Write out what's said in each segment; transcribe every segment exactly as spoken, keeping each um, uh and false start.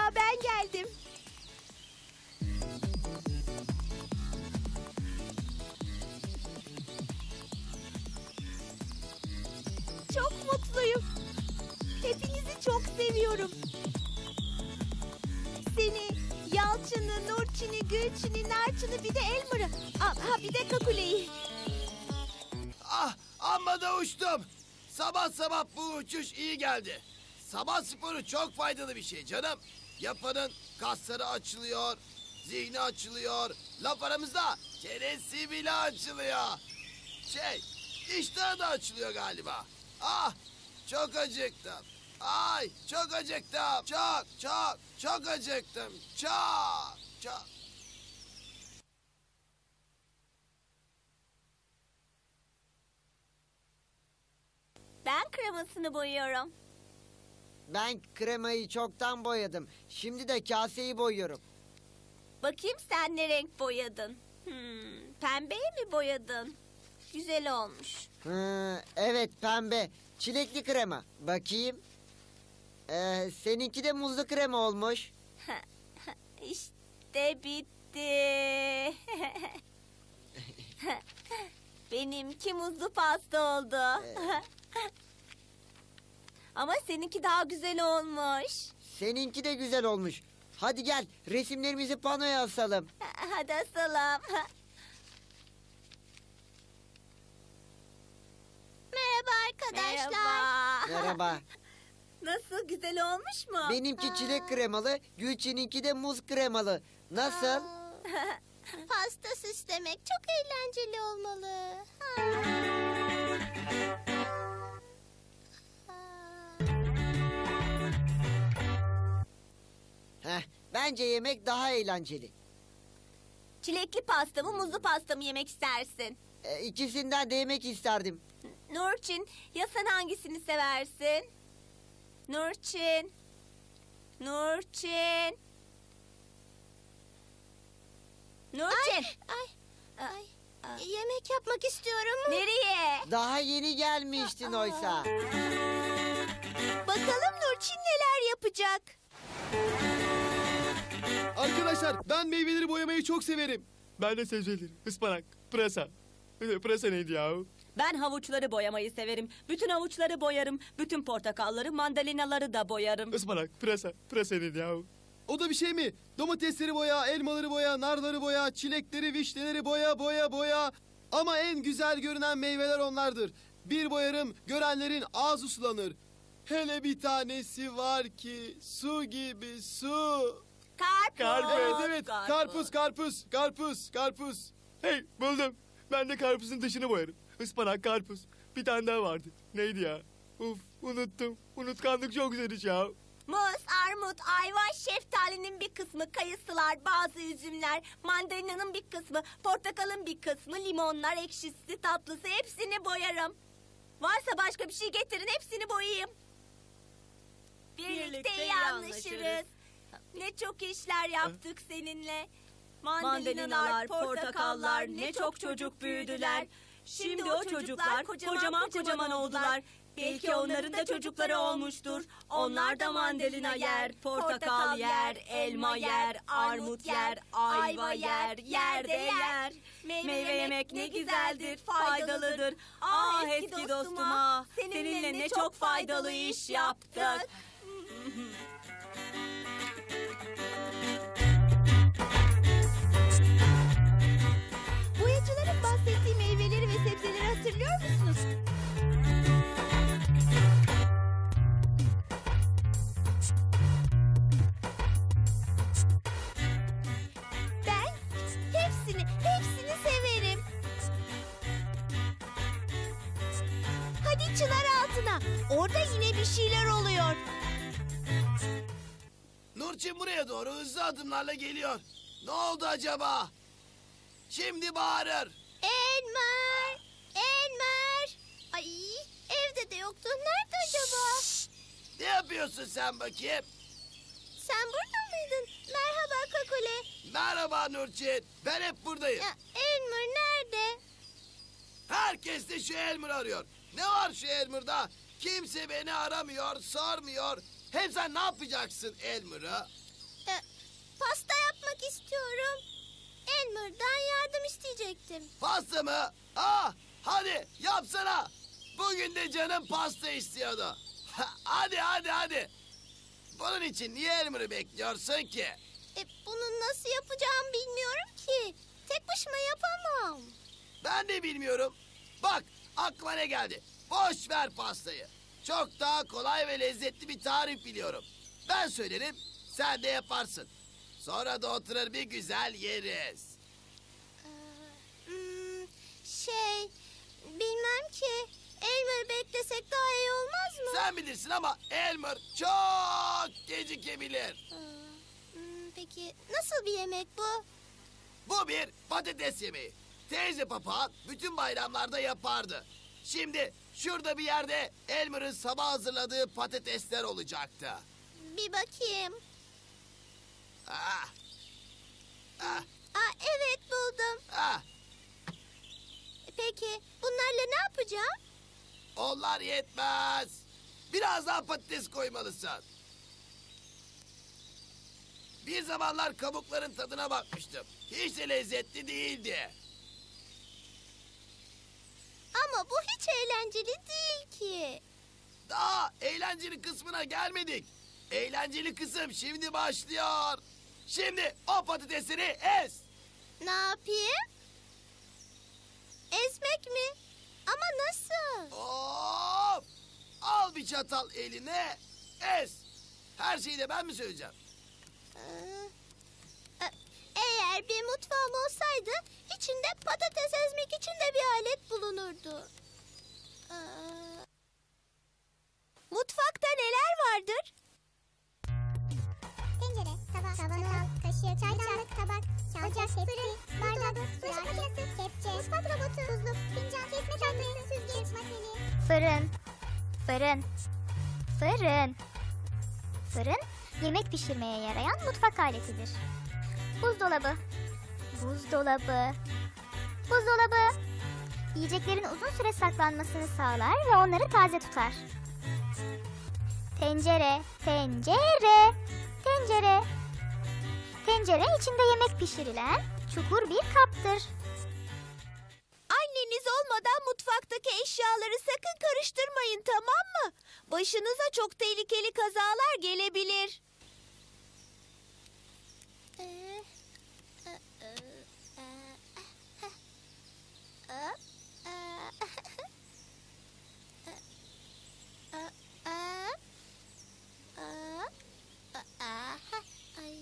Merhaba, ben geldim. Çok mutluyum. Hepinizi çok seviyorum. Seni, Yalçın'ı, Nurçin'i, Gülçin'i, Narçın'ı, bir de Elmer'ı. Ha, bir de Kakule'yi. Ah, amma da uçtum. Sabah sabah bu uçuş iyi geldi. Sabah sporu çok faydalı bir şey canım. Yapanın kasları açılıyor, zihni açılıyor. Laf aramızda çenesi bile açılıyor. Şey, iştahı da açılıyor galiba. Ah, çok acıktım. Ay, çok acıktım. Çok, çok, çok acıktım. Çok, çok. Ben kremasını boyuyorum. Ben kremayı çoktan boyadım. Şimdi de kaseyi boyuyorum. Bakayım sen ne renk boyadın? Hmm, pembeye mi boyadın? Güzel olmuş. Hı, evet pembe. Çilekli krema. Bakayım. Ee, seninki de muzlu krema olmuş. İşte bitti. Benimki muzlu pasta oldu. Ama seninki daha güzel olmuş. Seninki de güzel olmuş. Hadi gel resimlerimizi panoya asalım. Hadi asalım. Merhaba arkadaşlar. Merhaba. Merhaba. Nasıl, güzel olmuş mu? Benimki çilek kremalı, Gülçin'inki de muz kremalı. Nasıl? Pasta süslemek çok eğlenceli olmalı. Heh, bence yemek daha eğlenceli. Çilekli pasta mı, muzlu pasta mı yemek istersin? Ee, ikisinden de yemek isterdim. Nurçin, ya sen hangisini seversin? Nurçin. Nurçin. Nurçin. Ay, ay, ay. Yemek yapmak istiyorum. Nereye? Daha yeni gelmiştin oysa. Bakalım Nurçin neler yapacak? Arkadaşlar ben meyveleri boyamayı çok severim. Ben de sebzeleri, ıspanak, pırasa. Pırasa neydi ya? Ben havuçları boyamayı severim. Bütün havuçları boyarım. Bütün portakalları, mandalinaları da boyarım. Ispanak, pırasa, pırasa neydi ya? O da bir şey mi? Domatesleri boya, elmaları boya, narları boya, çilekleri, vişneleri boya, boya, boya. Ama en güzel görünen meyveler onlardır. Bir boyarım, görenlerin ağzı sulanır. Hele bir tanesi var ki su gibi su. Karpuz. Karpuz, evet, evet. karpuz. Karpuz, karpuz, karpuz, karpuz. Hey, buldum. Ben de karpuzun dışını boyarım. Ispanak, karpuz. Bir tane daha vardı. Neydi ya? Uf, unuttum. Unutkanlık çok güzel iş ya. Muz, armut, ayva, şeftalinin bir kısmı, kayısılar, bazı üzümler, mandalinanın bir kısmı, portakalın bir kısmı, limonlar, ekşisi, tatlısı, hepsini boyarım. Varsa başka bir şey getirin, hepsini boyayayım. Birlikte, Birlikte iyi iyi anlaşırız. anlaşırız. Ne çok işler yaptık seninle. Mandalinalar, portakallar, ne çok çocuk büyüdüler. Şimdi o çocuklar kocaman kocaman oldular. Belki onların da çocukları olmuştur. Onlar da mandalina yer, portakal yer, elma yer, armut yer, ayva yer, yer de yer. Meyve yemek ne güzeldir, faydalıdır. Ah eski dostum ah, seninle ne çok faydalı iş yaptık. Boyacıların bahsettiği meyveleri ve sebzeleri hatırlıyor musunuz? Ben hepsini, hepsini severim. Hadi çınar altına. Orada yine bir şeyler oluyor. Nurçin buraya doğru hızlı adımlarla geliyor. Ne oldu acaba? Şimdi bağırır. Elmer, Elmer. Ay, evde de yoktu. Nerede acaba? Ne yapıyorsun sen bakayım? Sen burada mıydın? Merhaba Kakule. Merhaba Nurçin. Ben hep buradayım. Ya, Elmer nerede? Herkes de şu Elmer'ı arıyor. Ne var şu Elmer'da? Kimse beni aramıyor, sormuyor. Hem sen ne yapacaksın Elmer'ı? yapmak istiyorum. Elmer'dan yardım isteyecektim. Pasta mı? Aa, hadi yapsana. Bugün de canım pasta istiyordu. Hadi hadi hadi. Bunun için niye Elmer'ı bekliyorsun ki? E, bunu nasıl yapacağımı bilmiyorum ki. Tek başıma yapamam. Ben de bilmiyorum. Bak aklıma ne geldi. Boş ver pastayı. Çok daha kolay ve lezzetli bir tarif biliyorum. Ben söylerim, sen de yaparsın. Sonra da oturur bir güzel yeriz. Hmm, şey, bilmem ki. Elmer'ı beklesek daha iyi olmaz mı? Sen bilirsin ama Elmer çok gecikebilir. Aa, hmm, peki nasıl bir yemek bu? Bu bir patates yemeği. Teyze papağan bütün bayramlarda yapardı. Şimdi şurada bir yerde Elmer'ın sabah hazırladığı patatesler olacaktı. Bir bakayım. Ah. Ah, Aa, evet buldum. ah. Peki bunlarla ne yapacağım? Onlar yetmez. Biraz daha patates koymalısın. Bir zamanlar kabukların tadına bakmıştım. Hiç de lezzetli değildi. Ama bu hiç eğlenceli değil ki. Daha eğlenceli kısmına gelmedik. Eğlenceli kısım şimdi başlıyor. Şimdi o patatesleri ez. Ne yapayım? Ezmek mi? Ama nasıl? Of! Al bir çatal eline, ez. Her şeyi de ben mi söyleyeceğim? Ee, e- Eğer bir mutfağım olsaydı içinde patates ezmek için de bir alet bulunurdu. Ee, Mutfakta neler vardır? Tencere, tabak, kavanoz, kaşık, çaydanlık, tabak, ocak, fırın, bardak, bulaşık makinesi, kepçe, mutfak robotu, tuzluk, fincan, kesme tahtası, süzgeç, makine. Fırın, fırın, fırın. Fırın, yemek pişirmeye yarayan mutfak aletidir. Buzdolabı, buzdolabı, buzdolabı. Yiyeceklerin uzun süre saklanmasını sağlar ve onları taze tutar. Tencere, tencere, tencere. Tencere içinde yemek pişirilen çukur bir kaptır. Anneniz olmadan mutfaktaki eşyaları sakın karıştırmayın, tamam mı? Başınıza çok tehlikeli kazalar gelebilir. Ee, e, e, e, e, e, e, e, e, e, ay.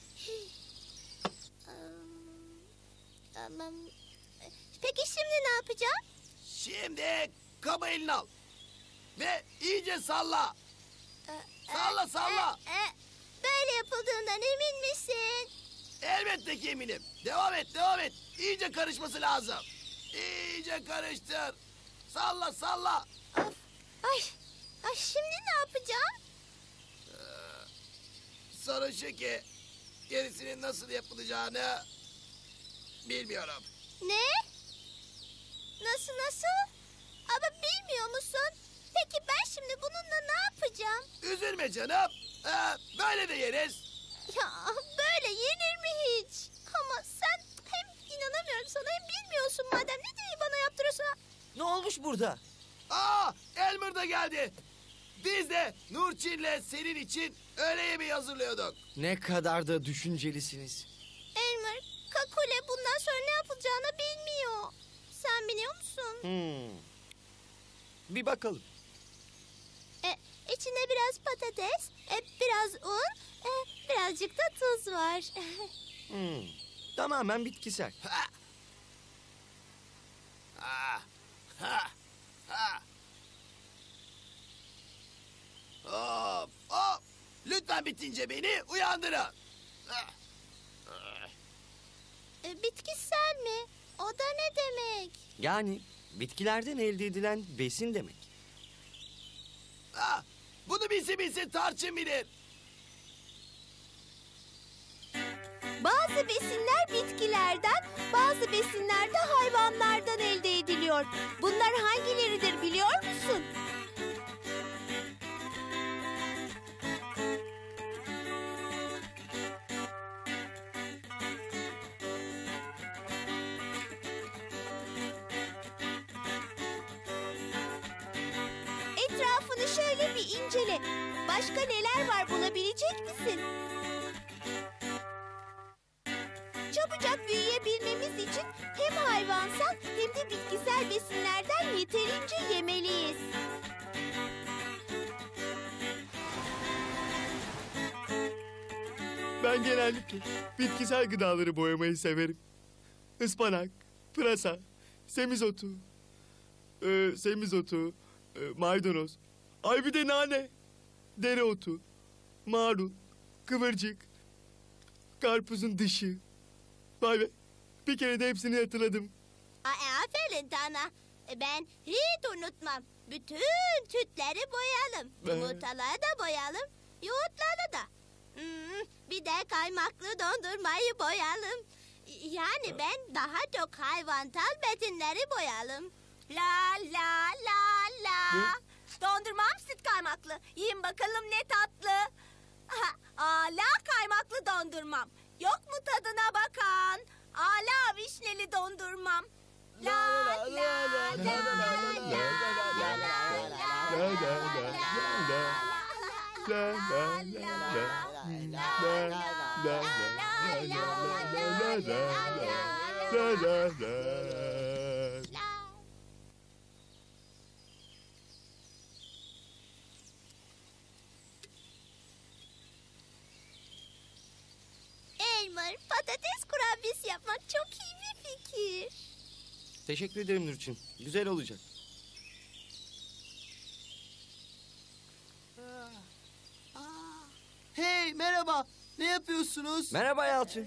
Tamam. Peki şimdi ne yapacağım? Şimdi kabı eline al. Ve iyice salla. E, Salla salla. e, e, Böyle yapıldığından emin misin? Elbette ki eminim. Devam et devam et. İyice karışması lazım. İyice karıştır. Salla salla. Of. Ay, ay şimdi ne yapacağım? Sorun şu ki gerisinin nasıl yapılacağını bilmiyorum. Ne? Nasıl nasıl? Ama bilmiyor musun? Peki ben şimdi bununla ne yapacağım? Üzülme canım. Ee, böyle de yeriz. Ya böyle yenir mi hiç? Ama sen hem inanamıyorum sana hem bilmiyorsun madem. Ne diye bana yaptırıyorsun? Ne olmuş burada? Aa, Elmer da geldi. Biz de Nurçin'le senin için öğle yemeği hazırlıyorduk. Ne kadar da düşüncelisiniz. Elmer, Kakule bundan sonra ne yapılacağını bilmiyor. Sen biliyor musun? Hmm. Bir bakalım. E, içinde biraz patates, e, biraz un, e, birazcık da tuz var. Hmm. Tamamen bitkisel. Ha. Ha. Ha. Ha. Hop, hop. Lütfen bitince beni uyandırın. Ha. E, bitkisel mi? O da ne demek? Yani bitkilerden elde edilen besin demek. Ha. Bunu bilsin bilsin Tarçın bilir. Bazı besinler bitkilerden, bazı besinler de hayvanlardan elde ediliyor. Bunlar hangileridir biliyor musun? bir incele. Başka neler var bulabilecek misin? Çabucak büyüyebilmemiz için hem hayvansal hem de bitkisel besinlerden yeterince yemeliyiz. Ben genellikle bitkisel gıdaları boyamayı severim. Ispanak, pırasa, semizotu, e, semizotu, e, maydanoz, ay bir de nane, dereotu, marul, kıvırcık, karpuzun dışı. Vay be, bir kere de hepsini hatırladım. Aa, aferin Tana. Ben hiç unutmam. Bütün sütleri boyayalım. Ben- Yumurtaları da boyayalım. Yoğurtları da. Hmm, bir de kaymaklı dondurmayı boyayalım. Yani ben daha çok hayvansal besinleri boyayalım. La la la la. Dondurmam süt kaymaklı. Yiyin bakalım ne tatlı. Aha, ala kaymaklı dondurmam. Yok mu tadına bakan? Ala vişneli dondurmam. La la la la la la la Elmer, patates kurabiyesi yapmak çok iyi bir fikir. Teşekkür ederim Nurçin. Güzel olacak. Hey, merhaba. Ne yapıyorsunuz? Merhaba Yalçın.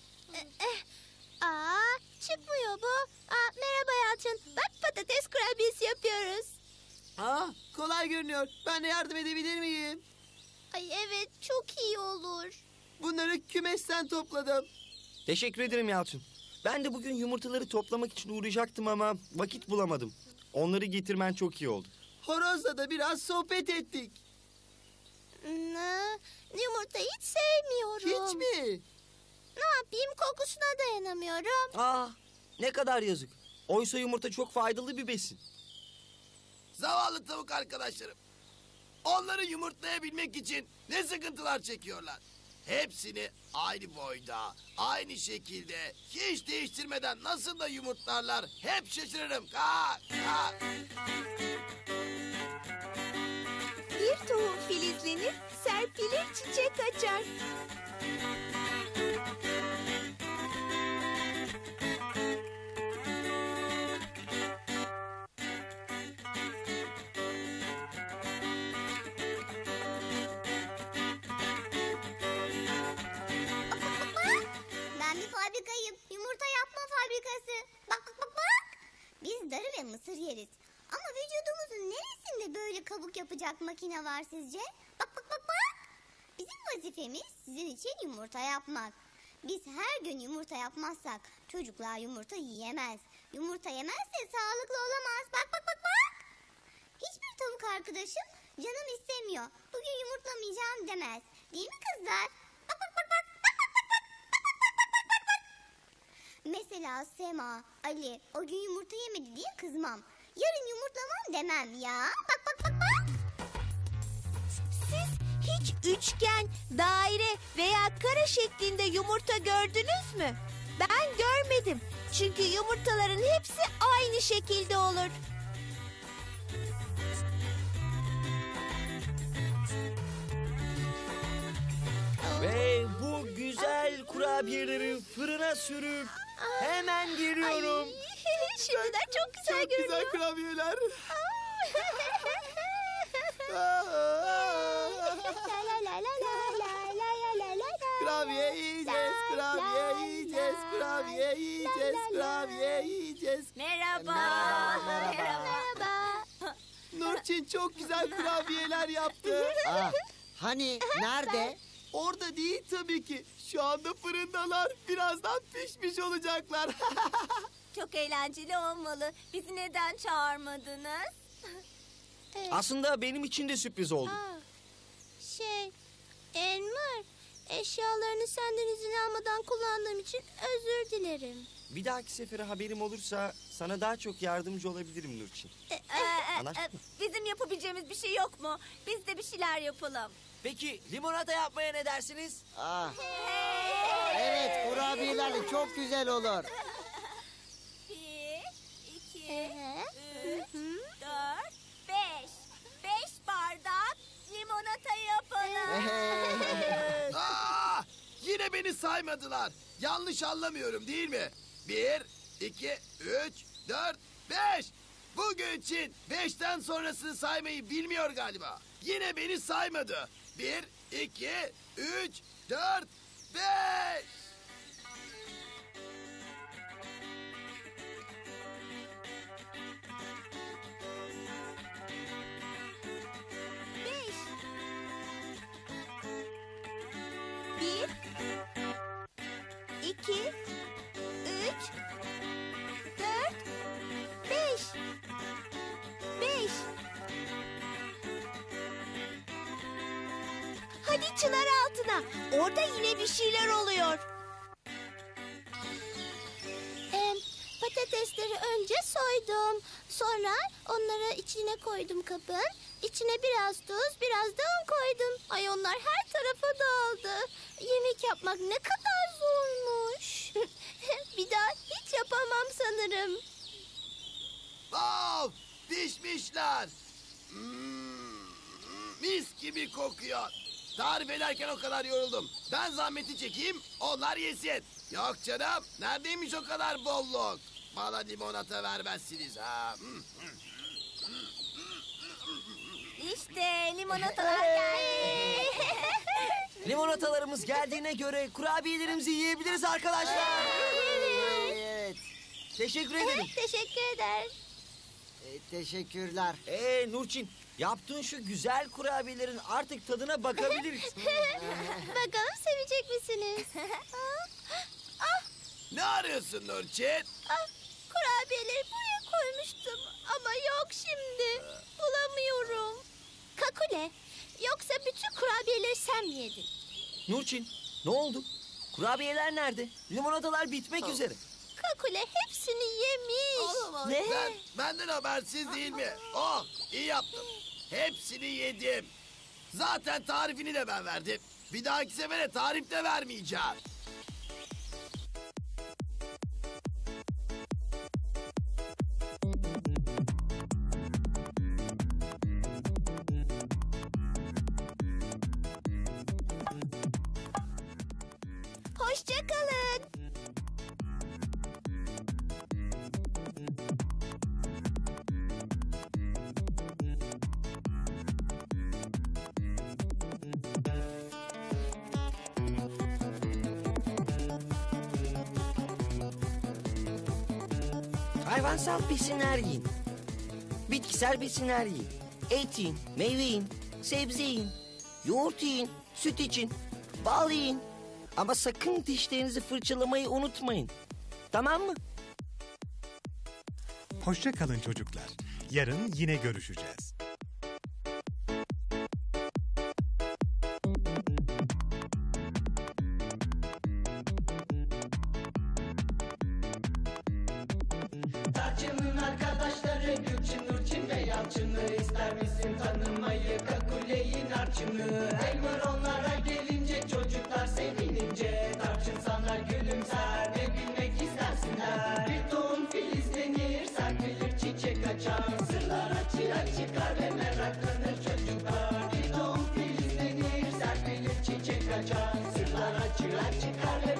Aa, çıkmıyor bu. Aa, merhaba Yalçın. Bak patates kurabiyesi yapıyoruz. Aa, kolay görünüyor. Ben de yardım edebilir miyim? Ay evet, çok iyi olur. Bunları kümesten topladım. Teşekkür ederim Yalçın. Ben de bugün yumurtaları toplamak için uğrayacaktım ama vakit bulamadım. Onları getirmen çok iyi oldu. Horoz'la da biraz sohbet ettik. Ne? Yumurta hiç sevmiyorum. Hiç mi? Ne yapayım, kokusuna dayanamıyorum. Aa, ne kadar yazık. Oysa yumurta çok faydalı bir besin. Zavallı tavuk arkadaşlarım. Onları yumurtlayabilmek için ne sıkıntılar çekiyorlar. Hepsini aynı boyda, aynı şekilde, hiç değiştirmeden nasıl da yumurtlarlar hep şaşırırım. Ka, ka. Bir tohum filizlenir, serpilir çiçek açar. Ben bir fabrikayım. Yumurta yapma fabrikası. Bak bak bak bak. Biz darı ve mısır yeriz. Ama vücudumuzun neresinde böyle kabuk yapacak makine var sizce? Bak bak bak bak. Bizim vazifemiz sizin için yumurta yapmak. Biz her gün yumurta yapmazsak çocuklar yumurta yiyemez. Yumurta yemezse sağlıklı olamaz. Bak bak bak bak. Hiçbir tavuk arkadaşım canım istemiyor, bugün yumurtlamayacağım demez. Değil mi kızlar? Bak bak bak bak. Mesela Sema, Ali o gün yumurta yemedi diye kızmam. Yarın yumurtlamam demem ya. Bak bak bak bak. Siz hiç üçgen, daire veya kare şeklinde yumurta gördünüz mü? Ben görmedim. Çünkü yumurtaların hepsi aynı şekilde olur. Ve bu güzel kurabiyeleri fırına sürüp hemen geliyorum. Ay, şimdiden çok güzel Çok görünüyor. güzel kurabiyeler. La la la la la la la la la la. Kurabiye yiyeceğiz, kurabiye yiyeceğiz, kurabiye yiyeceğiz, kurabiye yiyeceğiz. Merhaba. Merhaba. Nurçin çok güzel kurabiyeler yaptı. Aa, hani nerede? Orada değil tabii ki. Şu anda fırındalar. Birazdan pişmiş olacaklar. Çok eğlenceli olmalı. Bizi neden çağırmadınız? Aslında benim için de sürpriz oldu. Aa, şey, Elmer, eşyalarını senden izin almadan kullandığım için özür dilerim. Bir dahaki sefere haberim olursa sana daha çok yardımcı olabilirim Nurçin. Ee, e, Anlaştık mı? bizim yapabileceğimiz bir şey yok mu? Biz de bir şeyler yapalım. Peki limonata yapmaya ne dersiniz? Ah, evet kurabiyelerle çok güzel olur. Bir, iki, üç, dört, beş. Beş bardak limonata yapalım. Aa, yine beni saymadılar. Yanlış anlamıyorum değil mi? Bir, iki, üç, dört, beş. Bugün için beşten sonrasını saymayı bilmiyor galiba. Yine beni saymadı. Bir, iki, üç, dört, beş. Beş. Bir, iki, üç, dört, beş. Beş. Hadi çınar altına. Orada yine bir şeyler oluyor. Ee, patatesleri önce soydum. Sonra onları içine koydum kabın. İçine biraz tuz, biraz da un koydum. Ay onlar her tarafa dağıldı. Yemek yapmak ne kadar zormuş. Bir daha hiç yapamam sanırım. Wow, pişmişler. Hmm, mis gibi kokuyor. Tarif ederken o kadar yoruldum. Ben zahmeti çekeyim, onlar yesin. Yok canım, neredeymiş o kadar bolluk? Bana limonata vermezsiniz ha. Hmm. İşte limonatalar geldi. Limonatalarımız geldiğine göre kurabiyelerimizi yiyebiliriz arkadaşlar. Evet, Teşekkür ederim. Teşekkür ederim. e, teşekkürler. Ee Nurçin, yaptığın şu güzel kurabiyelerin artık tadına bakabiliriz. Bakalım sevecek misiniz? ah, Ne arıyorsun Nurçin? ah, kurabiyeleri buraya koymuştum ama yok şimdi. Bulamıyorum. Kakule, yoksa bütün kurabiyeleri sen mi yedin? Nurçin, ne oldu? Kurabiyeler nerede? Limonatalar bitmek üzere. Kakule hepsini yemiş. Ne? Ben, benden habersiz değil mi? Oh, iyi yaptım. Hepsini yedim. Zaten tarifini de ben verdim. Bir dahaki sefere tarif de vermeyeceğim. Hoşça kalın. Hayvansal besinler yiyin. Bitkisel besinler yiyin. Et yiyin, meyve yiyin, sebze yiyin. Yoğurt yiyin, süt için, bal yiyin. Ama sakın dişlerinizi fırçalamayı unutmayın. Tamam mı? Hoşça kalın çocuklar. Yarın yine görüşeceğiz. Tarçının arkadaşları Gülçin, Nurçin ve Yalçın'ı ister misin tanımayı? Kakule'yi, Narçın'ı. Elmer onlara gelince çocuklar sevinince Tarçın sana gülümser ve bilmek istersinler. Bir tohum filizlenir, serpilir, çiçek açar. Sırlar açığa çıkar ve meraklanır çocuklar. Bir tohum filizlenir, serpilir, çiçek açar. Sırlar açığa çıkar ve